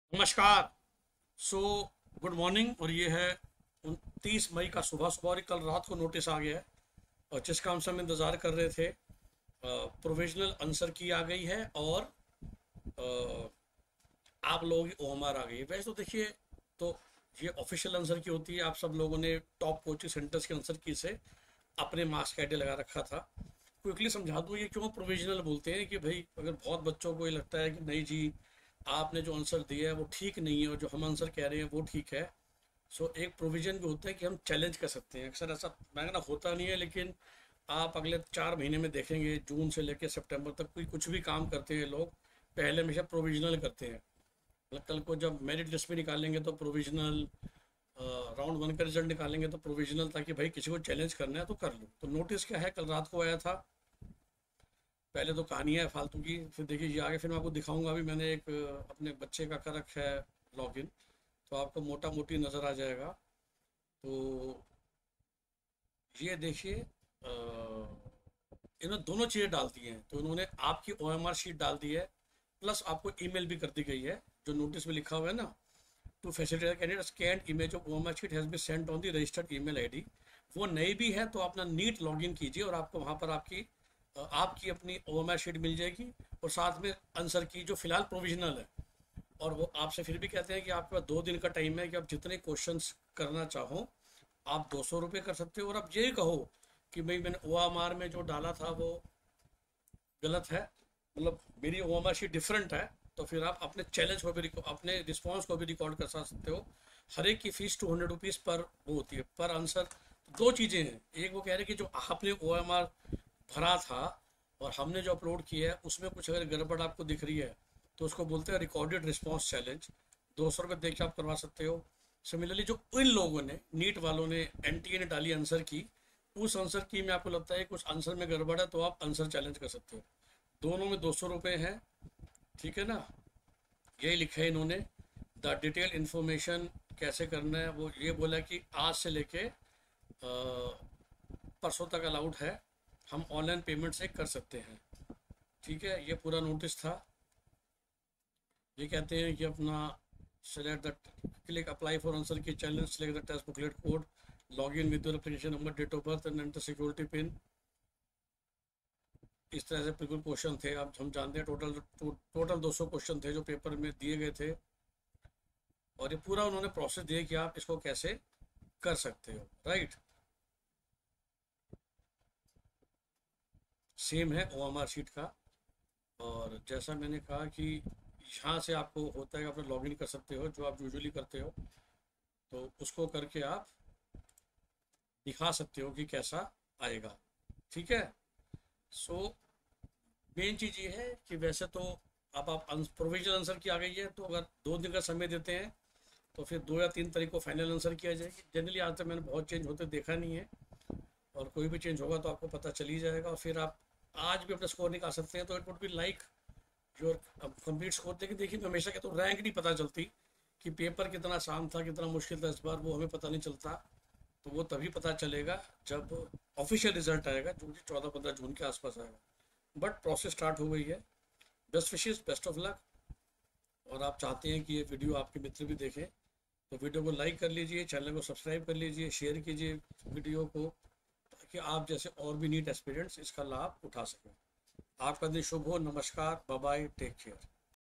नमस्कार। So good morning. और ये है 29 मई का सुबह सुबह, और कल रात को नोटिस आ गया है और जिस काम से हम इंतज़ार कर रहे थे, प्रोविजनल आंसर की आ गई है और अ, आप लोगों की ओएमआर आ गई है। वैसे तो देखिए, तो ये ऑफिशियल आंसर की होती है। आप सब लोगों ने टॉप कोचिंग सेंटर्स के आंसर की से अपने मार्क्स का आइडिया लगा रखा था। क्विकली समझा दूँ ये क्यों प्रोविजनल बोलते हैं, कि भाई अगर बहुत बच्चों को ये लगता है कि नहीं जी, आपने जो आंसर दिया है वो ठीक नहीं है और जो हम आंसर कह रहे हैं वो ठीक है। सो एक प्रोविजन भी होता है कि हम चैलेंज कर सकते हैं। अक्सर ऐसा मैं कहना होता नहीं है, लेकिन आप अगले 4 महीने में देखेंगे, जून से लेकर सितंबर तक कोई कुछ भी काम करते हैं लोग, पहले हमेशा प्रोविजनल करते हैं। मतलब कल को जब मेरिट लिस्ट में निकालेंगे तो प्रोविजनल, राउंड वन का रिजल्ट निकालेंगे तो प्रोविजनल, ताकि भाई किसी को चैलेंज करना है तो कर लो। तो नोटिस क्या है, कल रात को आया था। पहले तो कहानियाँ है फालतू की, फिर देखिए ये आगे, फिर मैं आपको दिखाऊंगा। अभी मैंने एक अपने बच्चे का कर रखा है लॉगिन, तो आपको मोटा मोटी नज़र आ जाएगा। तो ये देखिए, इन्होंने दोनों चीज़ें डाल दी हैं। तो इन्होंने आपकी ओएमआर शीट डाल दी है, प्लस आपको ईमेल भी कर दी गई है, जो नोटिस में लिखा हुआ है ना, to facilitate candidate scan image of OMR sheet has been sent on the registered email ID. वो नई भी है तो अपना नीट लॉगिन कीजिए और आपको वहाँ पर आपकी अपनी ओएमआर शीट मिल जाएगी, और साथ में आंसर की जो फिलहाल प्रोविजनल है। और वो आपसे फिर भी कहते हैं कि आपके पास 2 दिन का टाइम है कि आप जितने क्वेश्चंस करना चाहो आप 200 रुपये कर सकते हो। और आप यही कहो कि भाई मैंने ओएमआर में जो डाला था वो गलत है, मतलब मेरी ओएमआर शीट डिफरेंट है, तो फिर आप अपने चैलेंज को भी, अपने रिस्पॉन्स को भी रिकॉर्ड कर सकते हो। हर एक की फीस 200 रुपीज़ पर वो होती है, पर आंसर। दो चीज़ें हैं, एक वो कह रहे हैं कि जो आपने ओएमआर भरा था और हमने जो अपलोड किया है उसमें कुछ अगर गड़बड़ आपको दिख रही है तो उसको बोलते हैं रिकॉर्डेड रिस्पॉन्स चैलेंज। 200 रुपये दे के आप करवा सकते हो। सिमिलरली जो इन लोगों ने, नीट वालों ने, एनटीए ने डाली आंसर की, उस आंसर की में आपको लगता है कुछ आंसर में गड़बड़ है तो आप आंसर चैलेंज कर सकते हो। दोनों में 200 रुपये हैं, ठीक है ना। यही लिखा है इन्होंने। द डिटेल इन्फॉर्मेशन कैसे करना है वो ये बोला कि आज से लेके परसों तक अलाउड है, हम ऑनलाइन पेमेंट से कर सकते हैं। ठीक है, ये पूरा नोटिस था। ये कहते हैं कि अपना select the, click apply for answer key challenge, select the test booklet code, log in with your application number, date of birth and enter security pin. इस तरह से बिल्कुल क्वेश्चन थे। अब हम जानते हैं टोटल 200 क्वेश्चन थे जो पेपर में दिए गए थे, और ये पूरा उन्होंने प्रोसेस दिया कि आप इसको कैसे कर सकते हो। राइट, सेम है ओएमआर शीट का। और जैसा मैंने कहा कि यहाँ से आपको होता है कि आप लॉगिन कर सकते हो, जो आप यूजुअली करते हो, तो उसको करके आप दिखा सकते हो कि कैसा आएगा। ठीक है। सो मेन चीज़ ये है कि वैसे तो अब आप प्रोविजनल आंसर की आ गई है, तो अगर 2 दिन का समय देते हैं तो फिर 2 या 3 तारीख को फाइनल आंसर किया जाएगी। जनरली आज तक मैंने बहुत चेंज होते देखा नहीं है, और कोई भी चेंज होगा तो आपको पता चल ही जाएगा। और फिर आप आज भी अपना स्कोर निकाल सकते हैं। तो it would be like your complete score. लेकिन देखिए, हमेशा के तो रैंक नहीं पता चलती कि पेपर कितना आसान था कितना मुश्किल था इस बार, वो हमें पता नहीं चलता। तो वो तभी पता चलेगा जब ऑफिशियल रिजल्ट आएगा, जो कि 14-15 जून के आसपास आएगा। बट प्रोसेस स्टार्ट हो गई है। Best wishes, best of luck. और आप चाहते हैं कि ये वीडियो आपके मित्र भी देखें तो वीडियो को लाइक कर लीजिए, चैनल को सब्सक्राइब कर लीजिए, शेयर कीजिए वीडियो को, ताकि आप जैसे और भी नीट एस्पिरेंट्स इसका लाभ उठा सकें। आपका दिन शुभ हो। नमस्कार, बाय बाय, टेक केयर।